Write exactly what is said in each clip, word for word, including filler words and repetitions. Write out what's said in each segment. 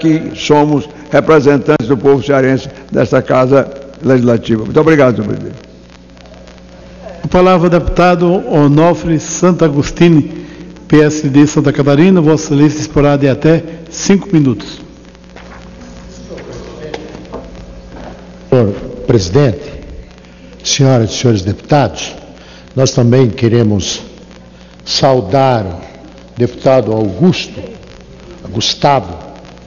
que somos representantes do povo cearense desta Casa Legislativa. Muito obrigado, senhor presidente. A palavra ao deputado Onofre Santagostini, P S D Santa Catarina. Vossa Excelência disporá de até cinco minutos. Senhor presidente, senhoras e senhores deputados, nós também queremos saudar o deputado Augusto, Gustavo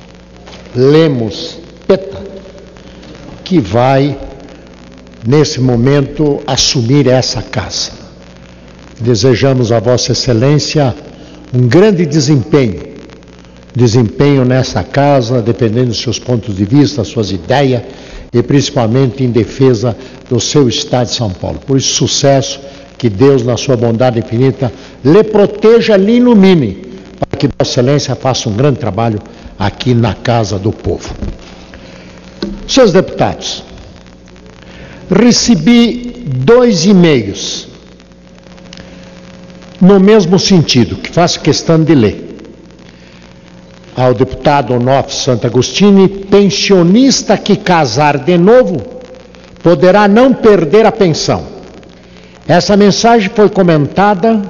Lemos Peta, que vai, nesse momento, assumir essa casa. Desejamos a Vossa Excelência um grande desempenho, desempenho nessa casa, dependendo dos seus pontos de vista, suas ideias, e principalmente em defesa do seu Estado de São Paulo. Por isso, sucesso, que Deus, na sua bondade infinita, lhe proteja, lhe ilumine, para que Vossa Excelência faça um grande trabalho aqui na Casa do Povo. Senhores deputados, recebi dois e-mails no mesmo sentido, que faço questão de ler. Ao deputado Onofre Santagostini: pensionista que casar de novo poderá não perder a pensão. Essa mensagem foi comentada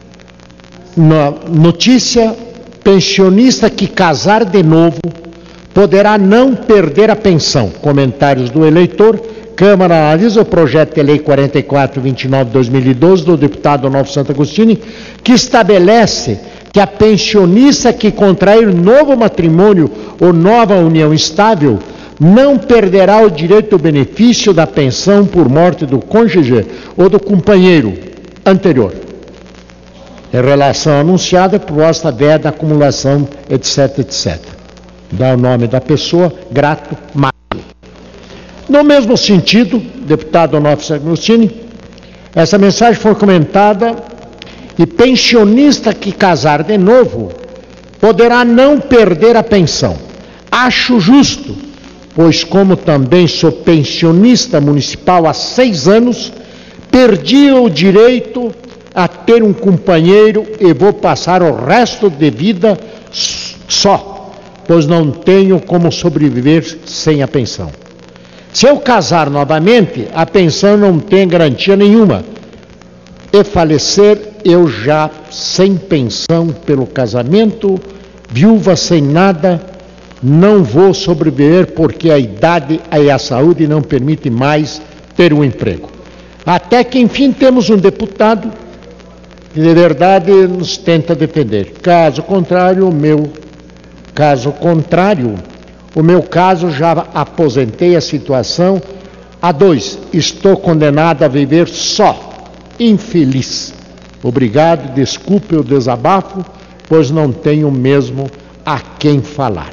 na notícia: pensionista que casar de novo poderá não perder a pensão. Comentários do eleitor. Câmara analisa o projeto de lei quarenta e quatro, vinte e nove de dois mil e doze do deputado Onofre Santagostini, que estabelece que a pensionista que contrair novo matrimônio ou nova união estável não perderá o direito ao benefício da pensão por morte do cônjuge ou do companheiro anterior. Em relação anunciada, proposta D da acumulação, etc, etcétera. Dá o nome da pessoa, grato, Mário. No mesmo sentido, deputado Onofre Santagostini, essa mensagem foi comentada: e pensionista que casar de novo poderá não perder a pensão. Acho justo, pois como também sou pensionista municipal há seis anos, perdi o direito a ter um companheiro e vou passar o resto de vida só, pois não tenho como sobreviver sem a pensão. Se eu casar novamente, a pensão não tem garantia nenhuma. E falecer, eu já sem pensão pelo casamento, viúva sem nada, não vou sobreviver porque a idade e a saúde não permite mais ter um emprego. Até que, enfim, temos um deputado que de verdade nos tenta defender. Caso contrário, o meu caso contrário, o meu caso já aposentei a situação. A dois, estou condenado a viver só. Infeliz. Obrigado, desculpe o desabafo, pois não tenho mesmo a quem falar.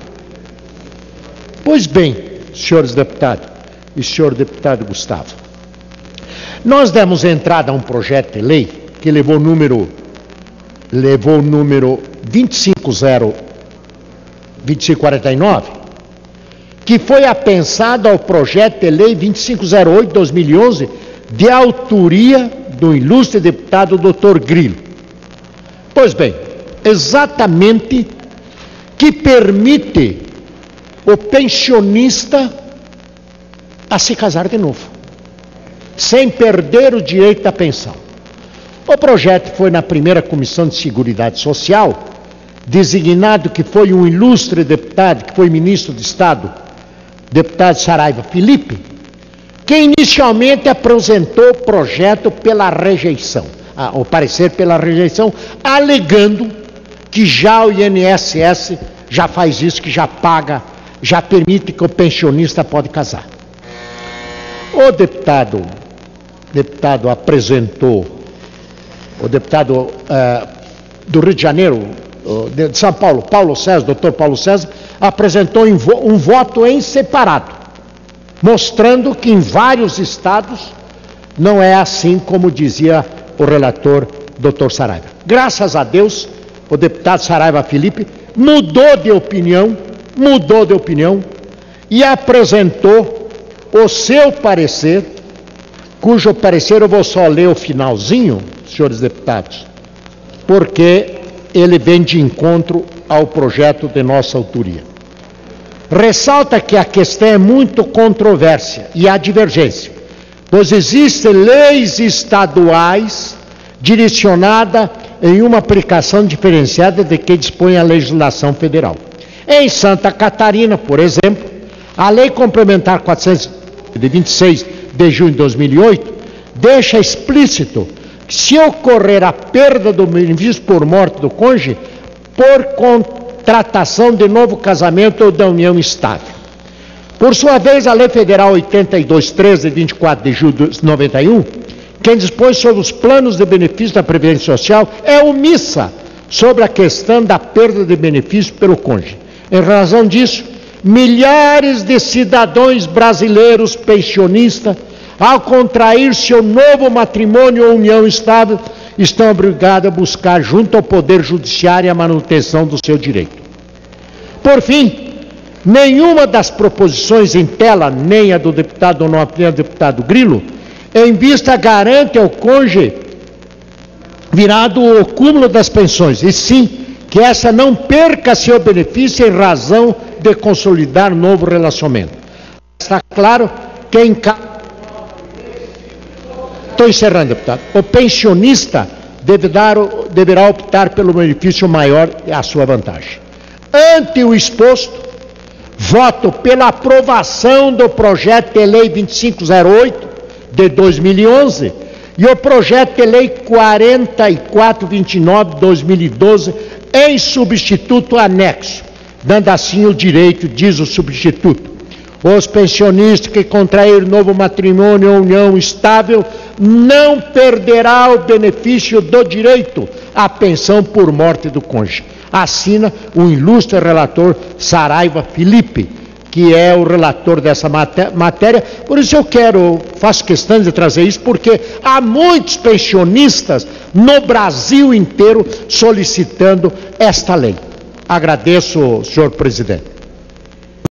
Pois bem, senhores deputados e senhor deputado Gustavo, nós demos entrada a um projeto de lei que levou o número, levou o número vinte e cinco zero, vinte e cinco quarenta e nove, que foi apensado ao projeto de lei vinte e cinco zero oito de dois mil e onze, de autoria do ilustre deputado doutor Grilo. Pois bem, exatamente, que permite o pensionista a se casar de novo, sem perder o direito à pensão. O projeto foi na primeira Comissão de Seguridade Social, designado que foi um ilustre deputado, que foi ministro de Estado, deputado Saraiva Felipe, que inicialmente apresentou o projeto pela rejeição, ah, o parecer pela rejeição, alegando que já o I N S S já faz isso, que já paga, já permite que o pensionista pode casar. O deputado, deputado apresentou, o deputado uh, do Rio de Janeiro, uh, de São Paulo, Paulo César, doutor Paulo César, apresentou um voto em separado, mostrando que em vários estados não é assim como dizia o relator doutor Saraiva. Graças a Deus, o deputado Saraiva Felipe mudou de opinião, mudou de opinião e apresentou o seu parecer, cujo parecer eu vou só ler o finalzinho, senhores deputados, porque ele vem de encontro ao projeto de nossa autoria. ressalta que a questão é muito controvérsia e há divergência, pois existem leis estaduais direcionadas em uma aplicação diferenciada de que dispõe a legislação federal. Em Santa Catarina, por exemplo, a Lei Complementar quatrocentos de vinte e seis de junho de dois mil e oito deixa explícito que, se ocorrer a perda do benefício por morte do cônjuge, por contratação de novo casamento ou da união estável. Por sua vez, a Lei Federal oitenta e dois treze, de vinte e quatro de julho de noventa e um, quem dispõe sobre os planos de benefício da Previdência Social, é omissa sobre a questão da perda de benefício pelo cônjuge. Em razão disso, milhares de cidadãos brasileiros pensionistas, ao contrair seu novo matrimônio ou união estável, estão obrigados a buscar junto ao Poder Judiciário a manutenção do seu direito. Por fim, nenhuma das proposições em tela, nem a do deputado Onofre, nem a do deputado Grilo, em vista garante ao cônjuge virado o cúmulo das pensões, e sim que essa não perca seu benefício em razão de consolidar novo relacionamento. Está claro que em caso... Estou encerrando, deputado. O pensionista deve dar, deverá optar pelo benefício maior e a sua vantagem. Ante o exposto, voto pela aprovação do projeto de lei vinte e cinco zero oito de dois mil e onze e o projeto de lei quarenta e quatro vinte e nove de dois mil e doze em substituto anexo, dando assim o direito, diz o substituto, os pensionistas que contraírem novo matrimônio ou união estável não perderá o benefício do direito à pensão por morte do cônjuge. Assina o ilustre relator Saraiva Felipe, que é o relator dessa matéria. Por isso eu quero, faço questão de trazer isso, porque há muitos pensionistas no Brasil inteiro solicitando esta lei. Agradeço, senhor presidente.